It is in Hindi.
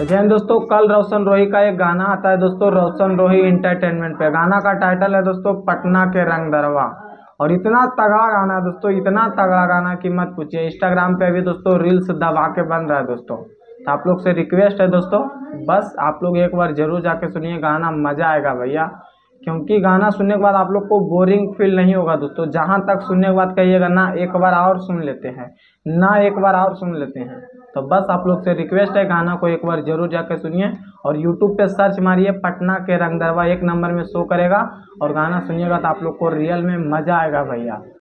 जैन दोस्तों, कल रोशन रोही का एक गाना आता है दोस्तों, रोशन रोही इंटरटेनमेंट पे। गाना का टाइटल है दोस्तों पटना के रंग दरवा। और इतना तगड़ा गाना है दोस्तों, इतना तगड़ा गाना कि मत पूछिए। इंस्टाग्राम पे भी दोस्तों रील्स दबा के बन रहा है दोस्तों। तो आप लोग से रिक्वेस्ट है दोस्तों, बस आप लोग एक बार जरूर जाके सुनिए गाना, मज़ा आएगा भैया। क्योंकि गाना सुनने के बाद आप लोग को बोरिंग फील नहीं होगा दोस्तों। जहाँ तक सुनने के बाद कहिएगा ना एक बार और सुन लेते हैं, ना एक बार और सुन लेते हैं। तो बस आप लोग से रिक्वेस्ट है, गाना को एक बार जरूर जाके सुनिए। और यूट्यूब पे सर्च मारिए पटना के रंग दरवा, 1 नंबर में शो करेगा। और गाना सुनिएगा तो आप लोग को रियल में मज़ा आएगा भैया।